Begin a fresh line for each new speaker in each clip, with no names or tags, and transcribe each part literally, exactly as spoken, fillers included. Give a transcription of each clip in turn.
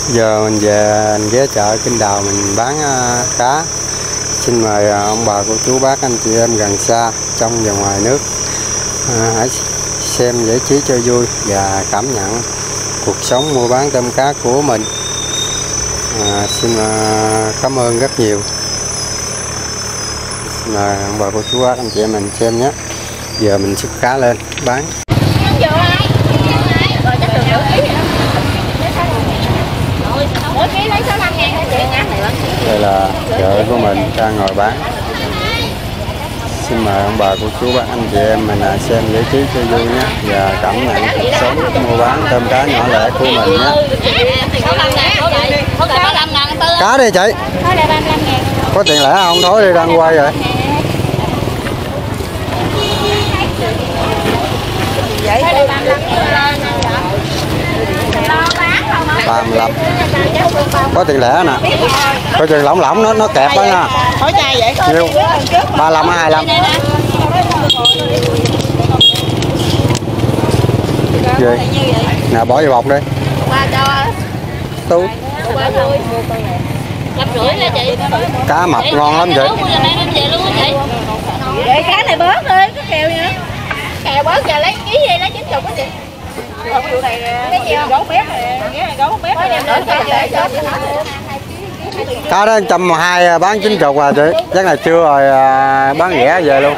Giờ mình về mình ghé chợ Kinh Đào mình bán uh, cá. Xin mời uh, ông bà cô chú bác anh chị em gần xa trong và ngoài nước uh, hãy xem giải trí cho vui và cảm nhận cuộc sống mua bán tôm cá của mình. uh, Xin uh, cảm ơn rất nhiều. Xin mời ông bà cô chú bác anh chị em mình xem nhé. Giờ mình xúc cá lên bán. Đây là chợ của mình đang ngồi bán. Xin mời ông bà cô chú bác anh chị em mình xem giải trí cho vui nhé và cảm nhận cuộc sống mua bán tôm cá nhỏ lẻ của mình nhé. Cá đi chị. Có tiền lẻ không? Thối đi đang quay rồi. ba mươi lăm. Có tiền lẻ nè. Coi chừng lỏng lỏng nó nó kẹp đó nha. Nhiêu? ba mươi lăm hay hai mươi lăm? Gì? Nè bỏ vô bọc đi. Tú. Cá mập ngon lắm vậy.
Để cá này bớt đi, có kèo nữa. Kèo bớt giờ lấy ký gì lấy chín mươi á chị. Vụ này cái gấu bếp này, gấu bếp này
cá đó một trăm hai bán chín mươi à chị. Chắc là chưa rồi bán rẻ về luôn.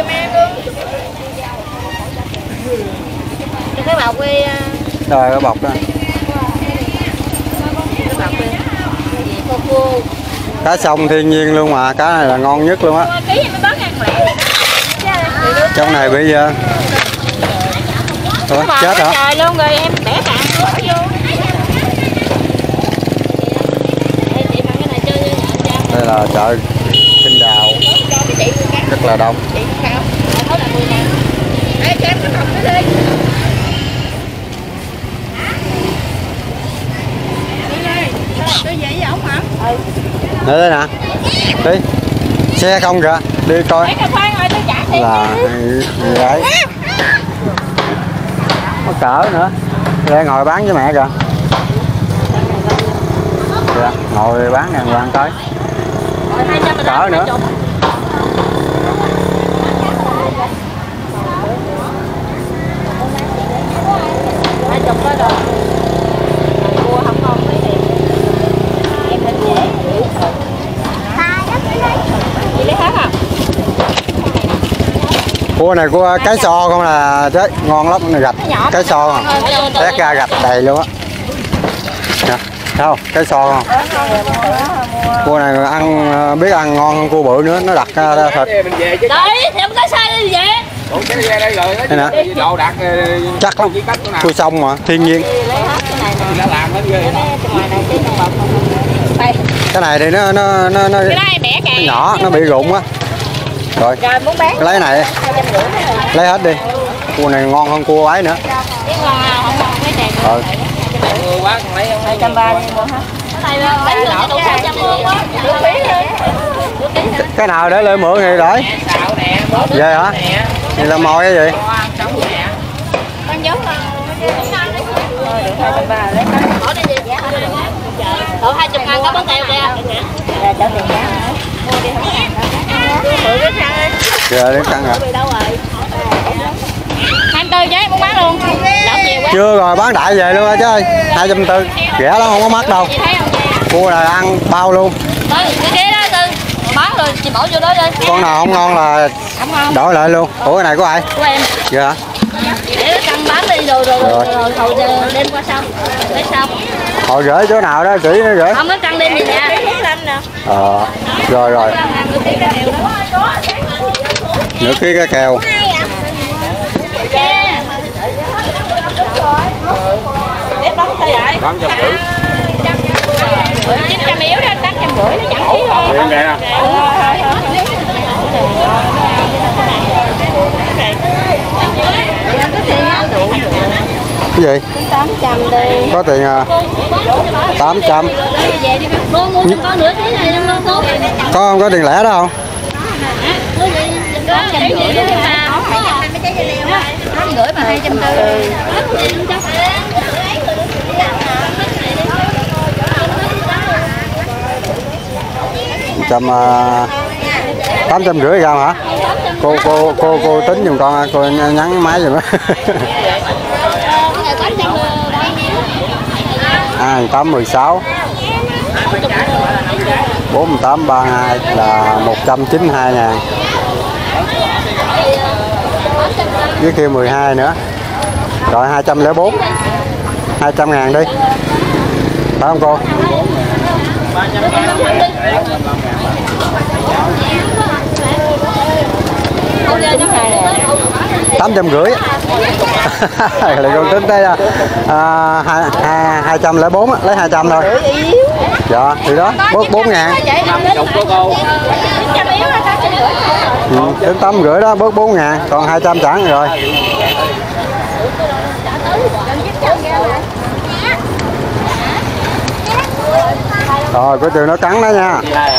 Cái bọc đi.
Rồi cái bọc đó. Cá sông thiên nhiên luôn mà, cá này là ngon nhất luôn á. Trong này bây giờ Ủa, chết hả?
Trời luôn rồi em bẻ cạn bỏ vô.
Đây là chợ Kinh Đào rất là đông. Đây đây nè. Đi. Xe không kìa, đi coi. Là đấy. Có cỡ nữa. Đây ngồi bán với mẹ kìa. Dạ, ngồi bán đàng hoàng tới. Cỡ nữa. Cua này cua cái so không là chết ngon lắm, này gạch cái so không tét ra gạch đầy luôn á. Nè thấy không, cái so không. Cua này ăn biết ăn ngon hơn cua bự nữa, nó đặt ra thịt.
Đấy thì ông có sai đi vậy.
Đây nè. Chắc lắm, cua sông mà thiên nhiên. Cái này thì nó nó nó, nó, nó nhỏ, nó bị rụng á. Rồi, lấy này lấy hết đi. Cua này ngon hơn cua ấy nữa. Rồi. Cái nào để lại mượn này rồi? Về hả? Này là mồi cái gì?
Ở hai mươi ngàn có bán teo kìa.
Giờ đến căng rồi.
hai mươi tư chứ muốn bán luôn.
Chưa rồi bán đại về luôn á chứ ơi. hai trăm tư rẻ lắm không có mắc đâu. Cua này ăn bao luôn.
Cái kia đó Tư. Bán rồi chị bỏ vô đó đi.
Con nào không ngon là đổi lại luôn. Ủa cái này của ai?
Của em.
Dạ hả?
Để căng bán đi rồi rồi rồi hồi đêm qua xong. Lấy xong.
Hồi gửi chỗ nào đó chỉ nó gửi.
Không có căng đêm gì nha.
Ờ rồi rồi. Nửa ký cá kèo. tám trăm rưỡi.
chín trăm yếu đó, tám trăm rưỡi nó chẳng ký thôi.
Điện nè. Cái gì?
tám trăm đi.
Có tiền à? tám trăm. Có không có tiền lẻ đâu không?
tám trăm rưỡi mà hai trăm tư.
trăm tám trăm rưỡi gram hả? Cô cô cô cô tính giùm con, cô nhắn máy giùm á. hai tám mười sáu bốn tám ba hai là một trăm chín mươi hai ngàn. Dưới kia mười hai nữa. Rồi hai trăm lẻ bốn. hai trăm ngàn đi. Phải không cô? tám trăm rưỡi. Lại con tính đây là à, hai, hai, hai trăm lẻ bốn, lấy hai trăm thôi. Dạ, thì đó, bớt bốn ngàn. Ừ, đến tám rưỡi đó, bớt bốn ngàn, còn hai trăm chẳng rồi. Rồi, có trường nó cắn đó nha.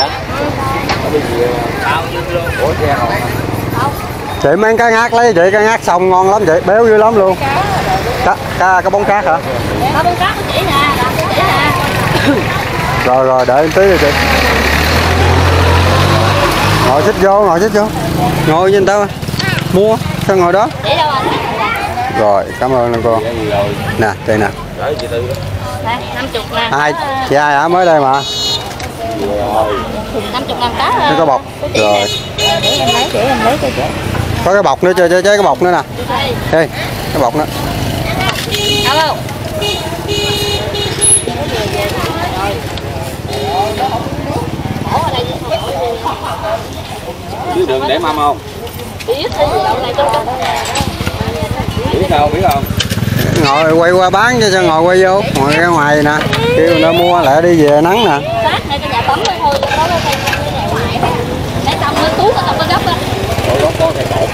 Chị mang cá ngát lấy chị, cá ngát xong ngon lắm chị, béo dữ lắm luôn. Cá, cá, cá bóng cát hả?
Cá bóng cát của chị nè, chị nè.
Rồi rồi, đợi tí rồi chị. Ngồi xích vô, ngồi xích vô. Ngồi với người ta mua, sao ngồi đó? Rồi, cảm ơn anh cô. Nè, đây nè.
năm mươi ngàn.
Ai, chị ai hả? Mới đây mà.
năm mươi ngàn cá.
Nó có bọc. Rồi.
Để em lấy, để em lấy cho chị.
Có cái bọc nữa chưa, chơi cái bọc nữa nè. Ê, cái bọc nữa.
Alo.
Dưới đường để mâm không?
Biết
đâu, biết không?
Ngồi quay qua bán cho, cho ngồi quay vô, ngồi ra ngoài nè. Kêu người ta mua lại đi về nắng nè.
Sát này cái nhà tắm thôi, đó nó cái nhà ngoài đó. Để xong nó túi nó không có gấp á.
Có có thể cột.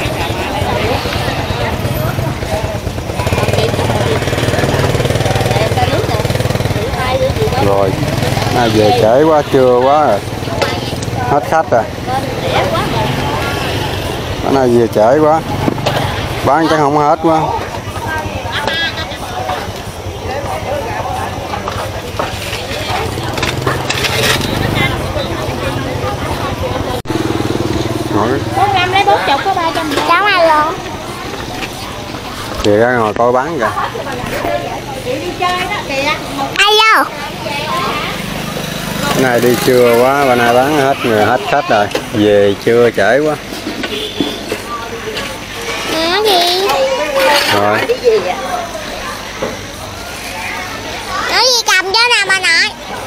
Rồi, nay về trễ quá, trưa quá rồi. Hết khách rồi. Bữa nay về trễ quá. Bán chắc không hết quá. Ngồi.
bốn năm lấy bốn chục có ba trăm. Cháu ăn luôn.
Chị ra ngồi coi bán kìa.
Alo.
Cái này đi trưa quá, bữa nay bán hết người, hết khách rồi. Về trưa trễ quá.
Nói gì?
Rồi.
Nói gì cầm cho nào mà nói.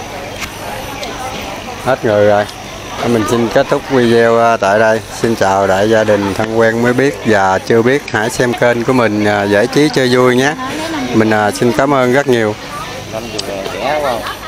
Hết người rồi. Mình xin kết thúc video tại đây. Xin chào đại gia đình thân quen mới biết và chưa biết, hãy xem kênh của mình giải trí chơi vui nhé. Mình xin cảm ơn rất nhiều.
Trẻ quá.